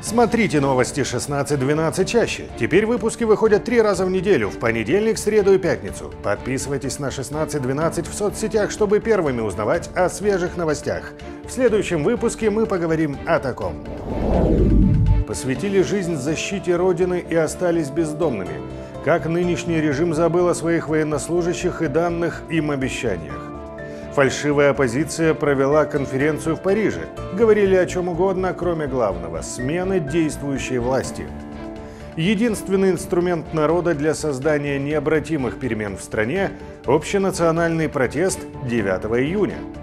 Смотрите новости 16:12 чаще. Теперь выпуски выходят 3 раза в неделю, в понедельник, среду и пятницу. Подписывайтесь на 16:12 в соцсетях, чтобы первыми узнавать о свежих новостях. В следующем выпуске мы поговорим о таком. Посвятили жизнь защите Родины и остались бездомными. Как нынешний режим забыл о своих военнослужащих и данных им обещаниях. Фальшивая оппозиция провела конференцию в Париже. Говорили о чем угодно, кроме главного – смены действующей власти. Единственный инструмент народа для создания необратимых перемен в стране – общенациональный протест 9 июня.